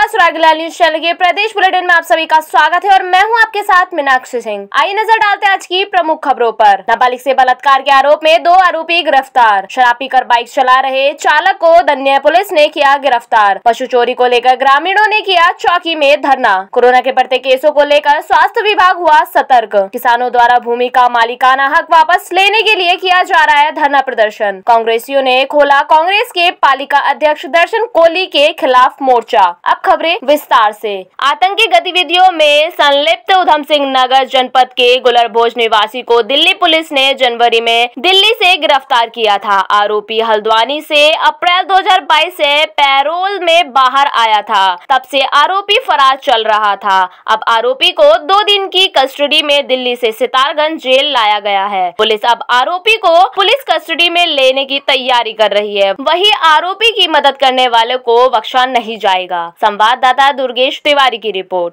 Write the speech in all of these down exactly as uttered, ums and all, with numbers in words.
नमस्कार, सुरागीलाल news channel के प्रदेश bulletin में आप सभी का स्वागत है और मैं हूं आपके साथ मीनाक्षी सिंह। आइए नजर डालते हैं आज की प्रमुख खबरों पर। नाबालिग से बलात्कार के आरोप में दो आरोपी गिरफ्तार। शराब पीकर बाइक चला रहे चालक को दन्य पुलिस ने किया गिरफ्तार। पशु चोरी को लेकर ग्रामीणों ने किया चौकी में धरना। कोरोना के बढ़ते केसों को लेकर स्वास्थ्य विभाग हुआ सतर्क। किसानों द्वारा भूमि का मालिकाना हक वापस लेने के लिए किया जा रहा है धरना प्रदर्शन। कांग्रेसियों ने खोला कांग्रेस के पालिका अध्यक्ष दर्शन कोहली के खिलाफ मोर्चा। अब खबरें विस्तार से। आतंकी गतिविधियों में संलिप्त उधम सिंह नगर जनपद के गुलरभोज निवासी को दिल्ली पुलिस ने जनवरी में दिल्ली से गिरफ्तार किया था। आरोपी हल्द्वानी से अप्रैल दो हज़ार बाईस से पैरोल में बाहर आया था। तब से आरोपी फरार चल रहा था। अब आरोपी को दो दिन की कस्टडी में दिल्ली से सितारगंज जेल लाया गया है। पुलिस अब आरोपी को पुलिस कस्टडी में लेने की तैयारी कर रही है। वहीं आरोपी की मदद करने वाले को बख्शा नहीं जाएगा। संवाददाता दुर्गेश तिवारी की रिपोर्ट।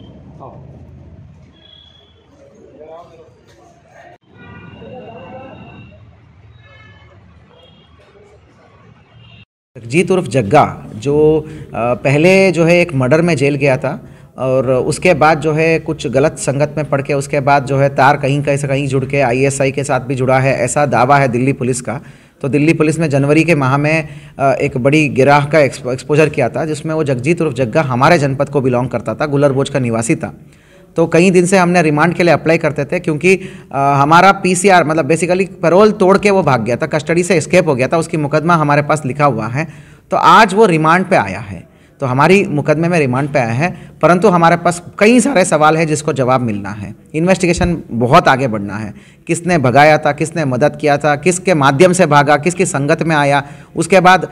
जगजीत उर्फ जग्गा जो पहले जो है एक मर्डर में जेल गया था और उसके बाद जो है कुछ गलत संगत में पड़ के उसके बाद जो है तार कहीं कहीं से कहीं जुड़ के आईएसआई के साथ भी जुड़ा है, ऐसा दावा है दिल्ली पुलिस का। तो दिल्ली पुलिस ने जनवरी के माह में एक बड़ी गिराह का एक्सपोजर किया था जिसमें वो जगजीत उर्फ जग्गा हमारे जनपद को बिलोंग करता था, गुलरभोज का निवासी था। तो कई दिन से हमने रिमांड के लिए अप्लाई करते थे क्योंकि आ, हमारा पीसीआर मतलब बेसिकली पैरोल तोड़ के वो भाग गया था, कस्टडी से एस्केप हो गया था, उसकी मुकदमा हमारे पास लिखा हुआ है। तो आज वो रिमांड पे आया है, तो हमारी मुकदमे में रिमांड पे आया है, परंतु हमारे पास कई सारे सवाल है जिसको जवाब मिलना है। इन्वेस्टिगेशन बहुत आगे बढ़ना है। किसने भगाया था, किसने मदद किया था, किसके माध्यम से भागा, किसकी संगत में आया, उसके बाद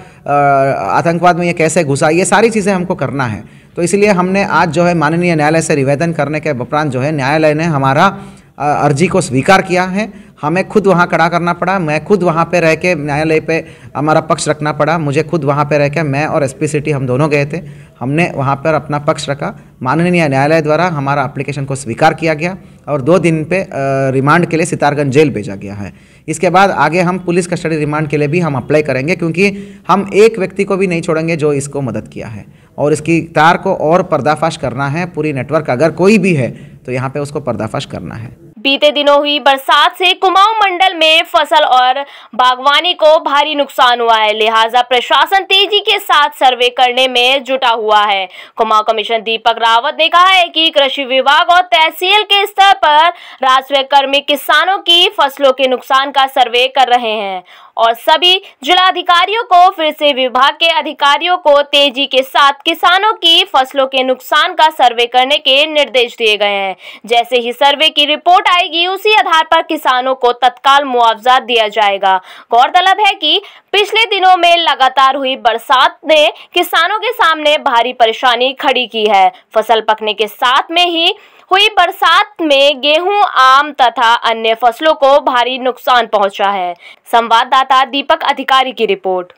आतंकवाद में ये कैसे घुसा, ये सारी चीज़ें हमको करना है। तो इसलिए हमने आज जो है माननीय न्यायालय से निवेदन करने के उपरांत जो है न्यायालय ने हमारा अर्जी को स्वीकार किया है। हमें खुद वहाँ खड़ा करना पड़ा, मैं खुद वहाँ पे रह के न्यायालय पे हमारा पक्ष रखना पड़ा। मुझे खुद वहाँ पे रह के मैं और एसपी सिटी हम दोनों गए थे, हमने वहाँ पर अपना पक्ष रखा। माननीय न्यायालय द्वारा हमारा एप्लीकेशन को स्वीकार किया गया और दो दिन पे रिमांड के लिए सितारगंज जेल भेजा गया है। इसके बाद आगे हम पुलिस कस्टडी रिमांड के लिए भी हम अप्लाई करेंगे क्योंकि हम एक व्यक्ति को भी नहीं छोड़ेंगे जो इसको मदद किया है और इसकी तार को और पर्दाफाश करना है। पूरी नेटवर्क अगर कोई भी है तो यहाँ पे उसको पर्दाफाश करना है। बीते दिनों हुई बरसात से कुमाऊं मंडल में फसल और बागवानी को भारी नुकसान हुआ है, लिहाजा प्रशासन तेजी के साथ सर्वे करने में जुटा हुआ है। कुमाऊं कमिश्नर दीपक रावत ने कहा है कि कृषि विभाग और तहसील के स्तर पर राजस्व कर्मी किसानों की फसलों के नुकसान का सर्वे कर रहे हैं और सभी जिलाधिकारियों को फिर से विभाग के अधिकारियों को तेजी के साथ किसानों की फसलों के नुकसान का सर्वे करने के निर्देश दिए गए हैं। जैसे ही सर्वे की रिपोर्ट आएगी उसी आधार पर किसानों को तत्काल मुआवजा दिया जाएगा। गौरतलब है कि पिछले दिनों में लगातार हुई बरसात ने किसानों के सामने भारी परेशानी खड़ी की है। फसल पकने के साथ में ही हुई बरसात में गेहूं, आम तथा अन्य फसलों को भारी नुकसान पहुंचा है। संवाददाता दीपक अधिकारी की रिपोर्ट।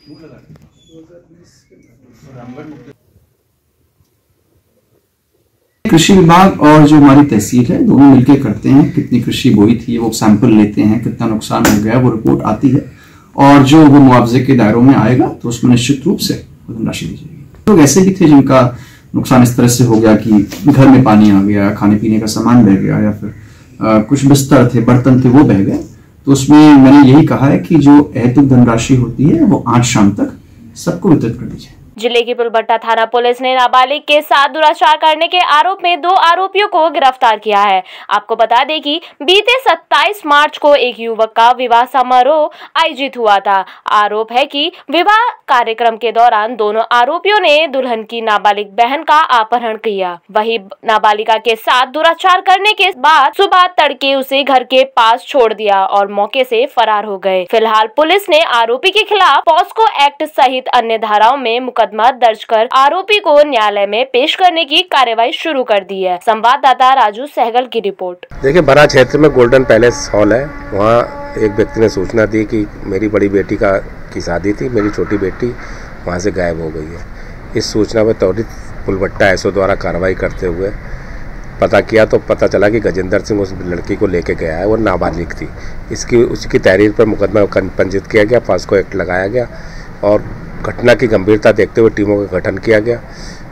कृषि विभाग और जो हमारी तहसील है दोनों मिलकर करते हैं। कितनी कृषि बोई थी वो सैंपल लेते हैं, कितना नुकसान हो गया वो रिपोर्ट आती है और जो वो मुआवजे के दायरों में आएगा तो उसमें निश्चित रूप से धनराशि दी जाएगी। लोग ऐसे भी थे जिनका नुकसान इस तरह से हो गया कि घर में पानी आ गया, खाने पीने का सामान बह गया या फिर आ, कुछ बिस्तर थे, बर्तन थे, वो बह गए। तो उसमें मैंने यही कहा है कि जो अहेतुक धनराशि होती है वो आज शाम तक सबको वितरित कर दी जाए। जिले की पुलबट्टा थाना पुलिस ने नाबालिग के साथ दुराचार करने के आरोप में दो आरोपियों को गिरफ्तार किया है। आपको बता दें कि बीते सत्ताईस मार्च को एक युवक का विवाह समारोह आयोजित हुआ था। आरोप है कि विवाह कार्यक्रम के दौरान दोनों आरोपियों ने दुल्हन की नाबालिग बहन का अपहरण किया। वही नाबालिगा के साथ दुराचार करने के बाद सुबह तड़के उसे घर के पास छोड़ दिया और मौके से फरार हो गए। फिलहाल पुलिस ने आरोपी के खिलाफ पॉस्को एक्ट सहित अन्य धाराओं में मुकदमा दर्ज कर आरोपी को न्यायालय में पेश करने की कार्यवाही शुरू कर दी है। संवाददाता राजू सहगल की रिपोर्ट। देखिए, बड़ा क्षेत्र में गोल्डन पैलेस हॉल है, वहाँ एक व्यक्ति ने सूचना दी कि मेरी बड़ी बेटी का की शादी थी, मेरी छोटी बेटी वहाँ से गायब हो गई है। इस सूचना पर त्वरित पुलबट्टा एसओ द्वारा कार्रवाई करते हुए पता किया तो पता चला कि गजेंद्र सिंह उस लड़की को लेके गया है, वो नाबालिग थी। इसकी उसकी तहरीर पर मुकदमा पंजीकृत किया गया, पॉस्को एक्ट लगाया गया और घटना की गंभीरता देखते हुए टीमों का गठन किया गया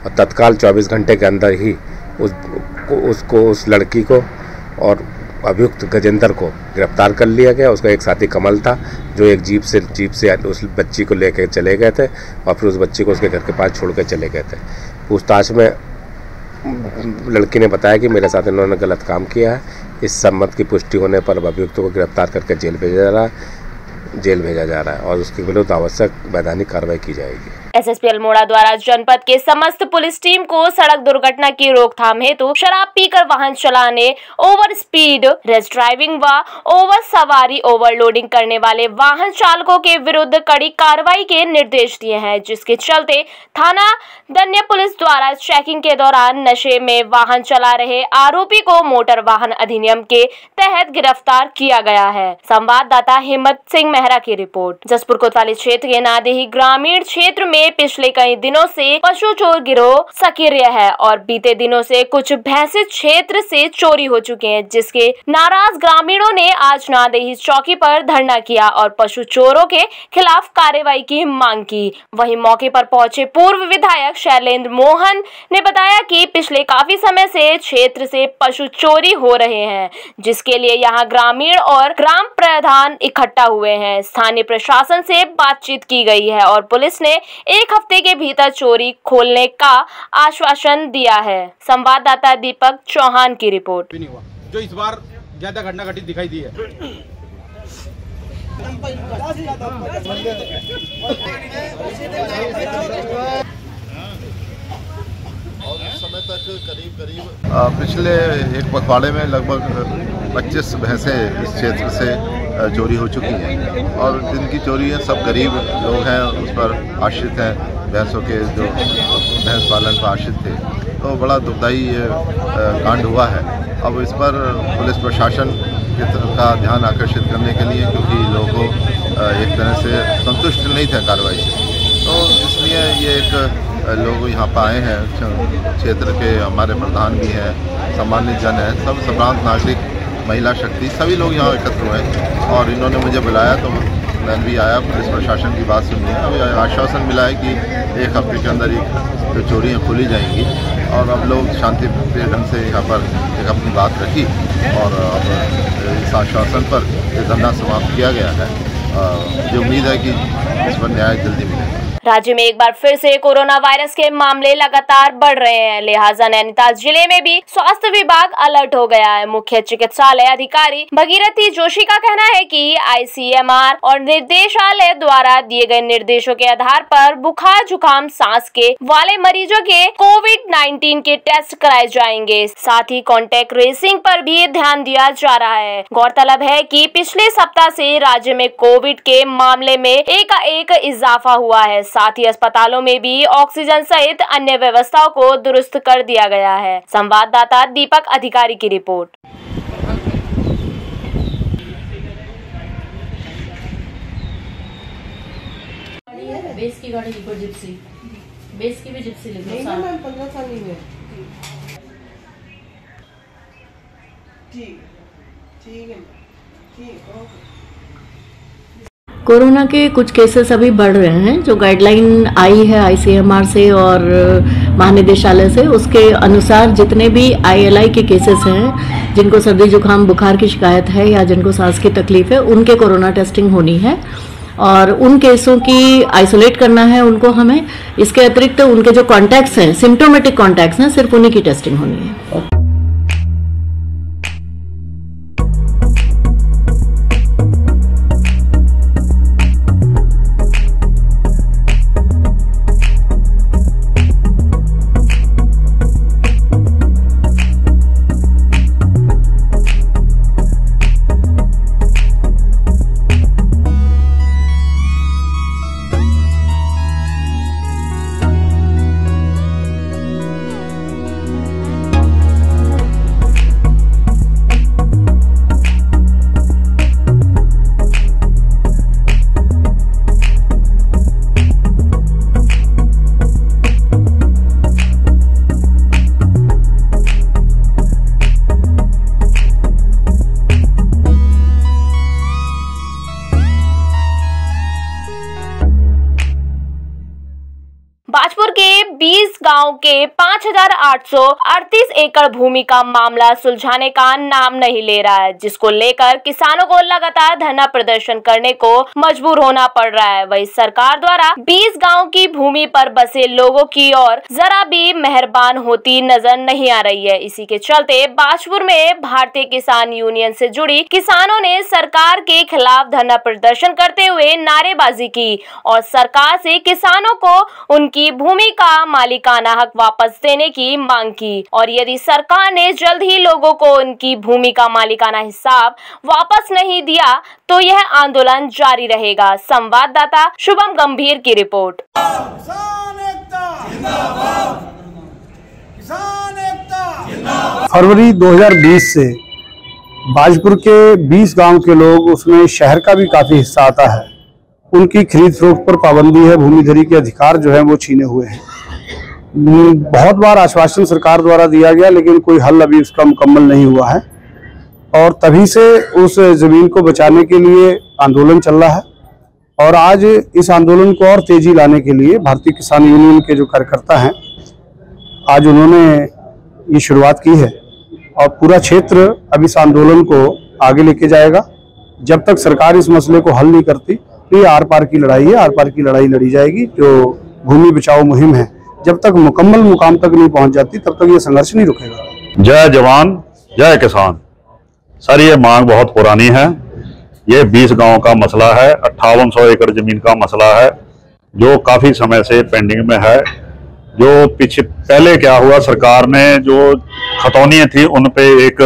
और तत्काल चौबीस घंटे के अंदर ही उस उसको उस लड़की को और अभियुक्त गजेंद्र को गिरफ्तार कर लिया गया। उसका एक साथी कमल था जो एक जीप से जीप से उस बच्ची को लेकर चले गए थे और फिर उस बच्ची को उसके घर के पास छोड़ कर चले गए थे। पूछताछ में लड़की ने बताया कि मेरे साथ इन्होंने गलत काम किया है। इस सम्मत की पुष्टि होने पर अभियुक्त को गिरफ्तार करके जेल भेजा जा रहा है जेल भेजा जा रहा है और उसके विरुद्ध आवश्यक वैधानिक कार्रवाई की जाएगी। एसएसपी अल्मोड़ा द्वारा जनपद के समस्त पुलिस टीम को सड़क दुर्घटना की रोकथाम हेतु शराब पीकर वाहन चलाने, ओवर स्पीड, रेस ड्राइविंग व ओवर सवारी ओवरलोडिंग करने वाले वाहन चालकों के विरुद्ध कड़ी कार्रवाई के निर्देश दिए हैं, जिसके चलते थाना दन्य पुलिस द्वारा चेकिंग के दौरान नशे में वाहन चला रहे आरोपी को मोटर वाहन अधिनियम के तहत गिरफ्तार किया गया है। संवाददाता हिम्मत सिंह मेहरा की रिपोर्ट। जसपुर कोतवाली क्षेत्र के नादेही ग्रामीण क्षेत्र में पिछले कई दिनों से पशु चोर गिरोह सक्रिय है और बीते दिनों से कुछ भैंसे क्षेत्र से चोरी हो चुके हैं, जिसके नाराज ग्रामीणों ने आज नादेही चौकी पर धरना किया और पशु चोरों के खिलाफ कार्रवाई की मांग की। वहीं मौके पर पहुंचे पूर्व विधायक शैलेंद्र मोहन ने बताया कि पिछले काफी समय से क्षेत्र से पशु चोरी हो रहे हैं, जिसके लिए यहां ग्रामीण और ग्राम प्रधान इकट्ठा हुए हैं। स्थानीय प्रशासन से बातचीत की गई है और पुलिस ने एक हफ्ते के भीतर चोरी खोलने का आश्वासन दिया है। संवाददाता दीपक चौहान की रिपोर्ट। जो इस बार ज्यादा घटना घटित दिखाई दी है। और इस समय तक करीब करीब पिछले एक पखवाड़े में लगभग पच्चीस भैंसें इस क्षेत्र से चोरी हो चुकी हैं और जिनकी चोरी है सब गरीब लोग हैं, उस पर आश्रित हैं, भैंसों के जो भैंस पालन पर आश्रित थे। तो बड़ा दुखदायी कांड हुआ है। अब इस पर पुलिस प्रशासन की तरफ का ध्यान आकर्षित करने के लिए, क्योंकि लोग एक तरह से संतुष्ट नहीं थे कार्रवाई से, तो इसलिए ये एक लोग यहाँ पर आए हैं। क्षेत्र के हमारे प्रधान भी हैं, सम्मानित जन हैं, सब सम्रांत नागरिक, महिला शक्ति, सभी लोग यहाँ एकत्र हुए और इन्होंने मुझे बुलाया तो मैं भी आया। पुलिस प्रशासन की बात सुनी है। अभी आश्वासन मिला है कि एक हफ्ते के अंदर ही जो चोरियाँ खोली जाएंगी और अब लोग शांतिप्रिय ढंग से यहाँ पर एक अपनी बात रखी और अब इस आश्वासन पर ये धरना समाप्त किया गया है। मुझे उम्मीद है कि इस पर न्याय जल्दी मिलेगा। राज्य में एक बार फिर से कोरोना वायरस के मामले लगातार बढ़ रहे हैं, लिहाजा नैनीताल जिले में भी स्वास्थ्य विभाग अलर्ट हो गया है। मुख्य चिकित्सालय अधिकारी भगीरथी जोशी का कहना है कि आईसीएमआर और निर्देशालय द्वारा दिए गए निर्देशों के आधार पर बुखार, जुकाम, सांस के वाले मरीजों के कोविड नाइन्टीन के टेस्ट कराए जाएंगे। साथ ही कॉन्टेक्ट ट्रेसिंग पर भी ध्यान दिया जा रहा है। गौरतलब है कि पिछले सप्ताह से राज्य में कोविड के मामले में एकाएक इजाफा हुआ है। साथ ही अस्पतालों में भी ऑक्सीजन सहित अन्य व्यवस्थाओं को दुरुस्त कर दिया गया है। संवाददाता दीपक अधिकारी की रिपोर्ट। बेस की गाड़ी लिखो, जिप्सी बेस की भी जिप्सी लिखो। मैम पंद्रह साल नहीं हुए। ठीक ठीक है, ठीक ओके। कोरोना के कुछ केसेस अभी बढ़ रहे हैं। जो गाइडलाइन आई है आईसीएमआर से और महानिदेशालय से, उसके अनुसार जितने भी आईएलआई के केसेस हैं, जिनको सर्दी जुकाम बुखार की शिकायत है या जिनको सांस की तकलीफ है, उनके कोरोना टेस्टिंग होनी है और उन केसों की आइसोलेट करना है उनको हमें। इसके अतिरिक्त उनके जो कॉन्टैक्ट्स हैं, सिम्टोमेटिक कॉन्टैक्ट्स हैं, सिर्फ उन्हीं की टेस्टिंग होनी है। गांव के पाँच हजार आठ सौ अड़तीस एकड़ भूमि का मामला सुलझाने का नाम नहीं ले रहा है, जिसको लेकर किसानों को लगातार धरना प्रदर्शन करने को मजबूर होना पड़ रहा है। वही सरकार द्वारा बीस गाँव की भूमि पर बसे लोगों की ओर जरा भी मेहरबान होती नजर नहीं आ रही है। इसी के चलते बाजपुर में भारतीय किसान यूनियन से जुड़ी किसानों ने सरकार के खिलाफ धरना प्रदर्शन करते हुए नारेबाजी की और सरकार से किसानों को उनकी भूमि का मालिकाना हक वापस देने की मांग की और यदि सरकार ने जल्द ही लोगों को उनकी भूमि का मालिकाना हिसाब वापस नहीं दिया तो यह आंदोलन जारी रहेगा। संवाददाता शुभम गंभीर की रिपोर्ट। फरवरी दो हज़ार बीस से बाजपुर के बीस गांव के लोग, उसमें शहर का भी काफी हिस्सा आता है, उनकी खरीद फरोख्त पर पाबंदी है। भूमिधरी के अधिकार जो है वो छीने हुए हैं। बहुत बार आश्वासन सरकार द्वारा दिया गया लेकिन कोई हल अभी उसका मुकम्मल नहीं हुआ है और तभी से उस जमीन को बचाने के लिए आंदोलन चल रहा है। और आज इस आंदोलन को और तेजी लाने के लिए भारतीय किसान यूनियन के जो कार्यकर्ता हैं, आज उन्होंने ये शुरुआत की है और पूरा क्षेत्र अब इस आंदोलन को आगे लेके जाएगा। जब तक सरकार इस मसले को हल नहीं करती तो ये आर पार की लड़ाई है, आर पार की लड़ाई लड़ी जाएगी। जो भूमि बचाओ मुहिम है, जब तक मुकम्मल मुकाम तक नहीं पहुंच जाती तब तक ये संघर्ष नहीं रुकेगा। जय जवान जय किसान। सर, ये मांग बहुत पुरानी है। ये बीस गांव का मसला है, अट्ठावन सौ एकड़ जमीन का मसला है जो काफी समय से पेंडिंग में है। जो पीछे पहले क्या हुआ, सरकार ने जो खतौनियां थी उन पे एक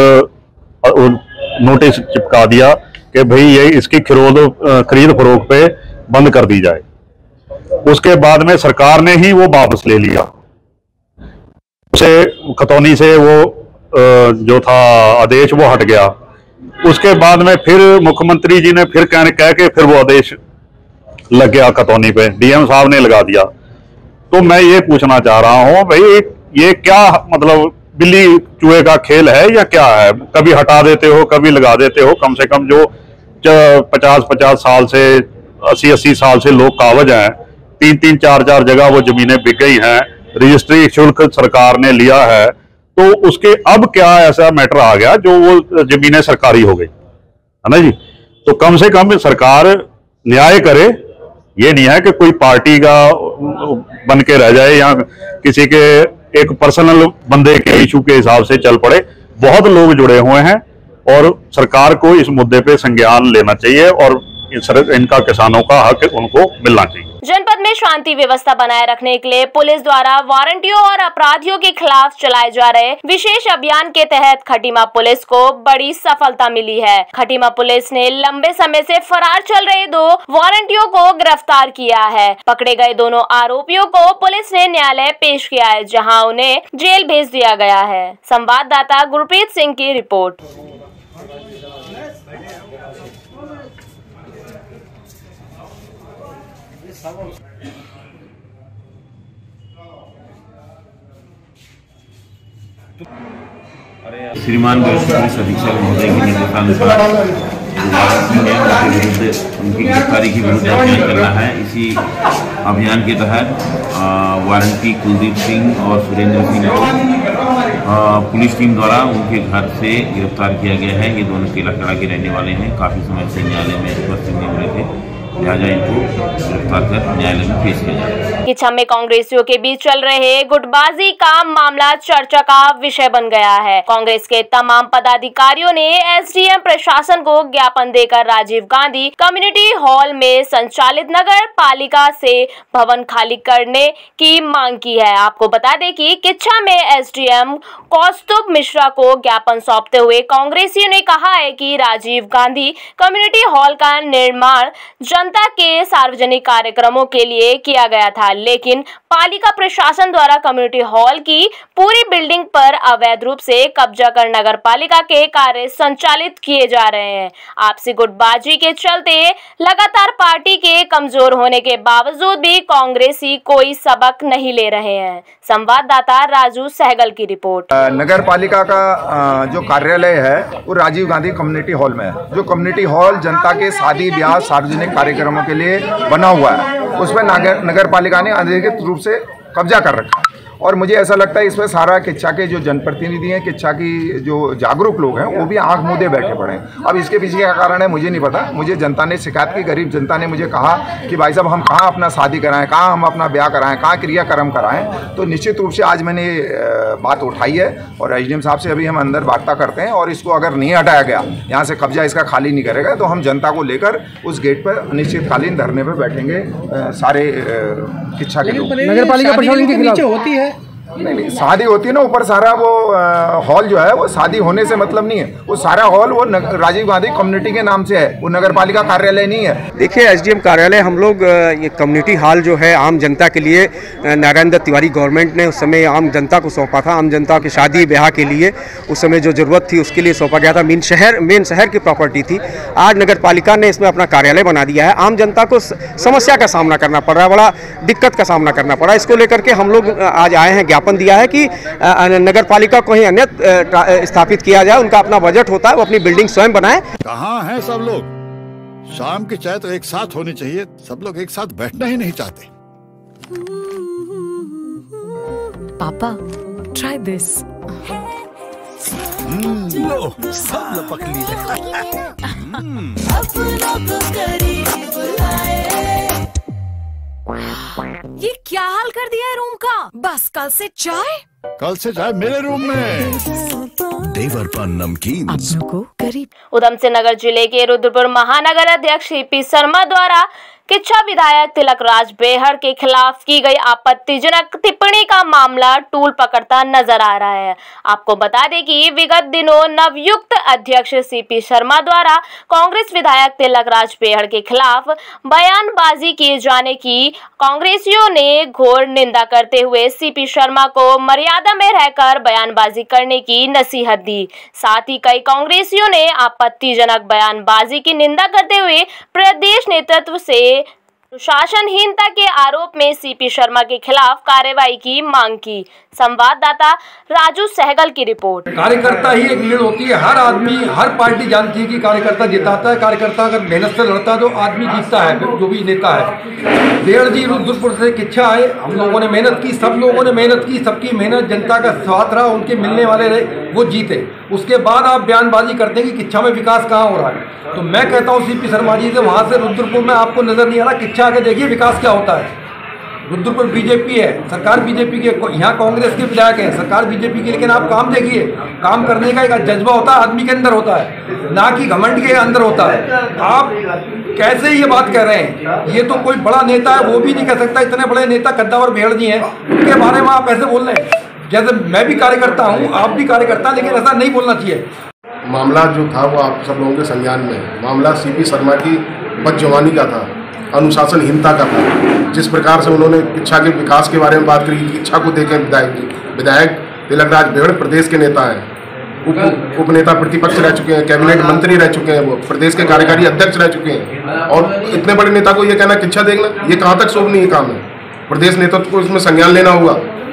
नोटिस चिपका दिया कि भाई ये इसकी खरीद खरीद फरोख्त पे बंद कर दी जाए। उसके बाद में सरकार ने ही वो वापस ले लिया। उसे खतौनी से वो जो था आदेश वो हट गया। उसके बाद में फिर मुख्यमंत्री जी ने फिर कहने कह के फिर वो आदेश लग गया खतौनी पे, डीएम साहब ने लगा दिया। तो मैं ये पूछना चाह रहा हूँ भाई ये क्या मतलब बिल्ली चूहे का खेल है या क्या है? कभी हटा देते हो, कभी लगा देते हो। कम से कम जो पचास पचास साल से अस्सी अस्सी साल से लोग कावज हैं, तीन तीन चार चार जगह वो जमीनें बिक गई हैं, रजिस्ट्री शुल्क सरकार ने लिया है, तो उसके अब क्या ऐसा मैटर आ गया जो वो जमीनें सरकारी हो गई, है ना जी? तो कम से कम सरकार न्याय करे। ये नहीं है कि कोई पार्टी का बन के रह जाए या किसी के एक पर्सनल बंदे के इशू के हिसाब से चल पड़े। बहुत लोग जुड़े हुए हैं और सरकार को इस मुद्दे पे संज्ञान लेना चाहिए और इनका किसानों का हक उनको मिलना चाहिए। जनपद में शांति व्यवस्था बनाए रखने के लिए पुलिस द्वारा वारंटियों और अपराधियों के खिलाफ चलाए जा रहे विशेष अभियान के तहत खटीमा पुलिस को बड़ी सफलता मिली है। खटीमा पुलिस ने लंबे समय से फरार चल रहे दो वारंटियों को गिरफ्तार किया है। पकड़े गए दोनों आरोपियों को पुलिस ने न्यायालय पेश किया है, जहां उन्हें जेल भेज दिया गया है। संवाददाता गुरप्रीत सिंह की रिपोर्ट। श्रीमान पुलिस अधीक्षक महोदय के निर्देशानुसार उनकी गिरफ्तारी के विरुद्ध अभियान चल रहा है। इसी अभियान के तहत वारंटी कुलदीप सिंह और सुरेंद्र सिंह को पुलिस टीम द्वारा उनके घर से गिरफ्तार किया गया है। ये दोनों केलाकड़ा के रहने वाले हैं, काफी समय से न्यायालय में उपस्थित नहीं हुए थे, लिहाजा इनको गिरफ्तार कर न्यायालय में पेश किया जाएगा। किच्छा में कांग्रेसियों के बीच चल रहे गुटबाजी का मामला चर्चा का विषय बन गया है। कांग्रेस के तमाम पदाधिकारियों ने एसडीएम प्रशासन को ज्ञापन देकर राजीव गांधी कम्युनिटी हॉल में संचालित नगर पालिका से भवन खाली करने की मांग की है। आपको बता दें कि किच्छा में एसडीएम कौस्तुभ मिश्रा को ज्ञापन सौंपते हुए कांग्रेसियों ने कहा है कि राजीव गांधी कम्युनिटी हॉल का निर्माण जनता के सार्वजनिक कार्यक्रमों के लिए किया गया था, लेकिन पालिका प्रशासन द्वारा कम्युनिटी हॉल की पूरी बिल्डिंग पर अवैध रूप से कब्जा कर नगर पालिका के कार्य संचालित किए जा रहे हैं। आपसी गुटबाजी के चलते लगातार पार्टी के कमजोर होने के बावजूद भी कांग्रेसी कोई सबक नहीं ले रहे हैं। संवाददाता राजू सहगल की रिपोर्ट। नगर पालिका का जो कार्यालय है वो राजीव गांधी कम्युनिटी हॉल में है। जो कम्युनिटी हॉल जनता के शादी ब्याह सार्वजनिक कार्यक्रमों के लिए बना हुआ है, उस पर नगर नगर पालिका ने अनधिकृत रूप से कब्जा कर रखा है और मुझे ऐसा लगता है इसमें सारा किच्छा के जो जनप्रतिनिधि हैं, किच्छा की जो जागरूक लोग हैं, वो भी आंख मूंदे बैठे पड़े हैं। अब इसके पीछे क्या कारण है मुझे नहीं पता। मुझे जनता ने शिकायत की, गरीब जनता ने मुझे कहा कि भाई साहब हम कहाँ अपना शादी कराएं, कहाँ हम अपना ब्याह कराएं, कहाँ क्रियाक्रम कराएं। तो निश्चित रूप से आज मैंने बात उठाई है और एसडीएम साहब से अभी हम अंदर वार्ता करते हैं, और इसको अगर नहीं हटाया गया, यहाँ से कब्जा इसका खाली नहीं करेगा, तो हम जनता को लेकर उस गेट पर अनिश्चितकालीन धरने पर बैठेंगे सारे किच्छा के लोग। नगर पालिका प्रशासन के खिलाफ होती है नहीं नहीं शादी होती है ना, ऊपर सारा वो हॉल जो है वो शादी होने से मतलब नहीं है। वो सारा हॉल वो राजीव गांधी कम्युनिटी के नाम से है, वो नगर पालिका कार्यालय नहीं है। देखिए एसडीएम कार्यालय हम लोग ये कम्युनिटी हॉल जो है आम जनता के लिए नारायण दत्त तिवारी गवर्नमेंट ने उस समय आम जनता को सौंपा था। आम जनता की शादी ब्याह के लिए उस समय जो ज़रूरत थी उसके लिए सौंपा गया था। मेन शहर मेन शहर की प्रॉपर्टी थी। आज नगर पालिका ने इसमें अपना कार्यालय बना दिया है। आम जनता को समस्या का सामना करना पड़ रहा है, बड़ा दिक्कत का सामना करना पड़ा। इसको लेकर के हम लोग आज आए हैं, ज्ञापन दिया है कि नगर पालिका को ही अन्य स्थापित किया जाए। उनका अपना बजट होता है, वो अपनी बिल्डिंग स्वयं बनाए। कहाँ हैं सब लोग? शाम की चाय तो एक साथ होनी चाहिए, सब लोग एक साथ बैठना ही नहीं चाहते। पापा ट्राई दिस। लो सब लपक ये क्या हाल कर दिया है रूम का? बस कल से चाय कल से चाय मेरे रूम में। देवर पान नमकीन को करीब। उधम सिंह नगर जिले के रुद्रपुर महानगर अध्यक्ष सीपी शर्मा द्वारा किच्छा विधायक तिलक राज बेहड़ के खिलाफ की गई आपत्तिजनक टिप्पणी का मामला टूल पकड़ता नजर आ रहा है। आपको बता दें कि विगत दिनों नवयुक्त अध्यक्ष सीपी शर्मा द्वारा कांग्रेस विधायक तिलक राज बेहड़ के खिलाफ बयानबाजी किए जाने की कांग्रेसियों ने घोर निंदा करते हुए सीपी शर्मा को मर्यादा में रहकर बयानबाजी करने की नसीहत दी। साथ ही कई कांग्रेसियों ने आपत्तिजनक बयानबाजी की निंदा करते हुए प्रदेश नेतृत्व से अनुशासनहीनता के आरोप में सीपी शर्मा के खिलाफ कार्रवाई की मांग की। संवाददाता राजू सहगल की रिपोर्ट। कार्यकर्ता ही एक लीड होती है। हर आदमी हर पार्टी जानती है कि कार्यकर्ता जिताता है। कार्यकर्ता अगर मेहनत से लड़ता है तो आदमी जीतता है, जो भी नेता है। बेहड़ जी रुद्रपुर से किच्छा आए, हम लोगों ने मेहनत की, सब लोगों ने मेहनत की, सबकी मेहनत जनता का साथ रहा, उनके मिलने वाले रहे, वो जीते। उसके बाद आप बयानबाजी करते हैं कि किच्छा में विकास कहाँ हो रहा है। तो मैं कहता हूँ सीपी शर्मा जी से, वहाँ से रुद्रपुर में आपको नजर नहीं आ रहा, किच्छा आके देखिए विकास क्या होता है। रुद्रपुर बीजेपी है, सरकार बीजेपी के, यहाँ कांग्रेस के विधायक है, सरकार बीजेपी की, लेकिन आप काम देखिए। काम करने का एक जज्बा होता है, आदमी के अंदर होता है, ना कि घमंड के अंदर होता है। आप कैसे ये बात कह रहे हैं? ये तो कोई बड़ा नेता है वो भी नहीं कह सकता। इतने बड़े नेता कद्दावर बेहड़ जी हैं, उनके बारे में आप ऐसे बोल रहे हैं। जैसे मैं भी कार्यकर्ता हूँ, आप भी कार्यकर्ता, लेकिन ऐसा नहीं बोलना चाहिए। मामला जो था वो आप सब लोगों के संज्ञान में। मामला सीपी शर्मा की बदजवानी का था, अनुशासनहीनता का था। जिस प्रकार से उन्होंने किच्छा के विकास के बारे में बात करी, किच्छा को देखें, विधायक विधायक तिलक राज बेहड़ प्रदेश के नेता हैं, उप उप नेता प्रतिपक्ष रह चुके हैं, कैबिनेट मंत्री रह चुके हैं, वो प्रदेश के कार्यकारी अध्यक्ष रह चुके हैं। और इतने बड़े नेता को ये कहना किच्छा देखना, ये कहाँ तक शोभनीय काम है? प्रदेश नेतृत्व को इसमें संज्ञान लेना होगा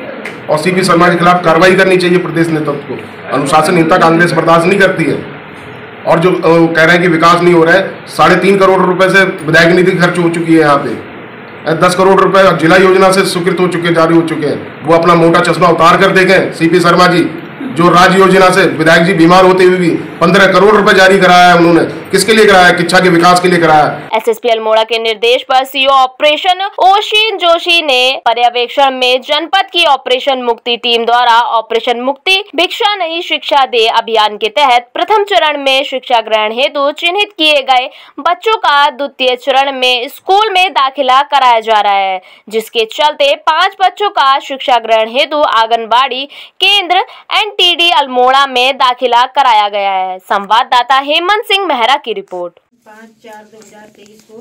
और सीपी शर्मा के खिलाफ कार्रवाई करनी चाहिए प्रदेश नेतृत्व को। अनुशासनहीनता कांग्रेस बर्दाश्त नहीं करती है। और जो कह रहे हैं कि विकास नहीं हो रहा है, साढ़े तीन करोड़ रुपए से विधायक निधि खर्च हो चुकी है। यहाँ पे दस करोड़ रुपए जिला योजना से स्वीकृत हो चुके जारी हो चुके हैं। वो अपना मोटा चश्मा उतार कर देखें सीपी शर्मा जी, जो राज्य योजना से विधायक जी बीमार होते हुए भी पंद्रह करोड़ रुपए जारी कराया है उन्होंने। किसके लिए कराया? किच्छा के विकास के लिए कराया। एसएसपी अल्मोड़ा के निर्देश पर सीओ ऑपरेशन ओशिन जोशी ने पर्यवेक्षण में जनपद की ऑपरेशन मुक्ति टीम द्वारा ऑपरेशन मुक्ति भिक्षा नहीं शिक्षा दे अभियान के तहत प्रथम चरण में शिक्षा ग्रहण हेतु चिन्हित किए गए बच्चों का द्वितीय चरण में स्कूल में दाखिला कराया जा रहा है, जिसके चलते पाँच बच्चों का शिक्षा ग्रहण हेतु आंगनबाड़ी केंद्र एनटीडी अल्मोड़ा में दाखिला कराया गया है। संवाददाता हेमंत सिंह मेहरा की रिपोर्ट। पाँच चार दो हजार तेईस को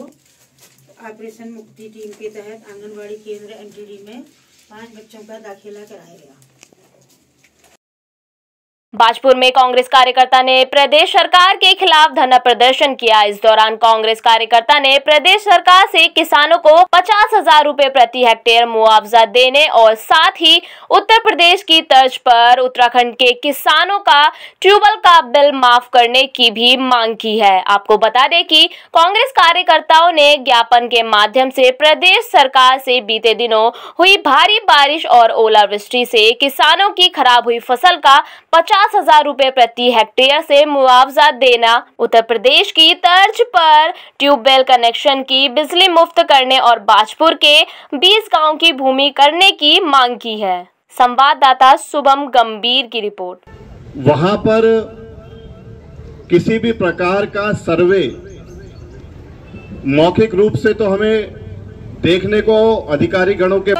ऑपरेशन मुक्ति टीम के तहत आंगनबाड़ी केंद्र एनटीडी में पाँच बच्चों का दाखिला कराया गया। बाजपुर में कांग्रेस कार्यकर्ता ने प्रदेश सरकार के खिलाफ धरना प्रदर्शन किया। इस दौरान कांग्रेस कार्यकर्ता ने प्रदेश सरकार से किसानों को पचास हजार रूपए प्रति हेक्टेयर मुआवजा देने और साथ ही उत्तर प्रदेश की तर्ज पर उत्तराखंड के किसानों का ट्यूबवेल का बिल माफ करने की भी मांग की है। आपको बता दें कि कांग्रेस कार्यकर्ताओं ने ज्ञापन के माध्यम से प्रदेश सरकार से बीते दिनों हुई भारी बारिश और ओलावृष्टि से किसानों की खराब हुई फसल का पचास हजार रुपए प्रति हेक्टेयर से मुआवजा देना, उत्तर प्रदेश की तर्ज पर ट्यूबवेल कनेक्शन की बिजली मुफ्त करने और बाजपुर के बीस गांव की भूमि करने की मांग की है। संवाददाता शुभम गंभीर की रिपोर्ट। वहां पर किसी भी प्रकार का सर्वे मौखिक रूप से तो हमें देखने को अधिकारी गणों के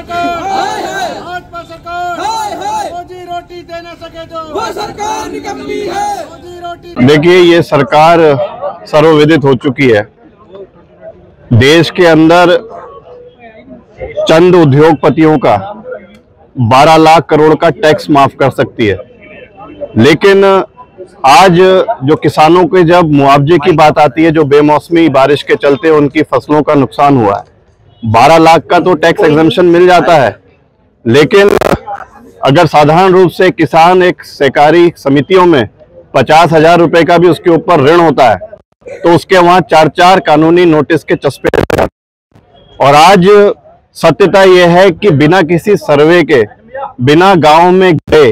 रोटी दे न सके तो वो सरकार निकम्मी है। देखिए, ये सरकार सर्वविदित हो चुकी है। देश के अंदर चंद उद्योगपतियों का बारह लाख करोड़ का टैक्स माफ कर सकती है, लेकिन आज जो किसानों के जब मुआवजे की बात आती है, जो बेमौसमी बारिश के चलते उनकी फसलों का नुकसान हुआ है, बारह लाख का तो टैक्स एग्जम्पशन मिल जाता है, लेकिन अगर साधारण रूप से किसान एक सहकारी समितियों में पचास हजार रुपए का भी उसके ऊपर ऋण होता है, तो उसके वहां चार चार कानूनी नोटिस के चस्पे लग जाते हैं। और आज सत्यता यह है कि बिना किसी सर्वे के, बिना गांव में गए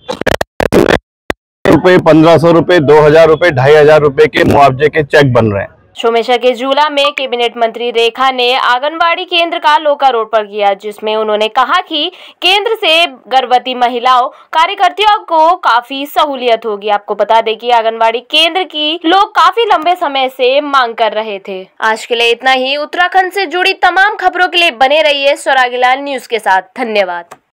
रुपए, पंद्रह सौ रुपए, दो हजार रुपए, ढाई हजार रुपए के मुआवजे के चेक बन रहे हैं। सोमेश्वर के जूला में कैबिनेट मंत्री रेखा ने आंगनबाड़ी केंद्र का लोकार्पण किया, जिसमें उन्होंने कहा कि केंद्र से गर्भवती महिलाओं कार्यकर्तियों को काफी सहूलियत होगी। आपको बता दें कि आंगनबाड़ी केंद्र की लोग काफी लंबे समय से मांग कर रहे थे। आज के लिए इतना ही। उत्तराखंड से जुड़ी तमाम खबरों के लिए बने रहिए स्वरागिलाल न्यूज के साथ। धन्यवाद।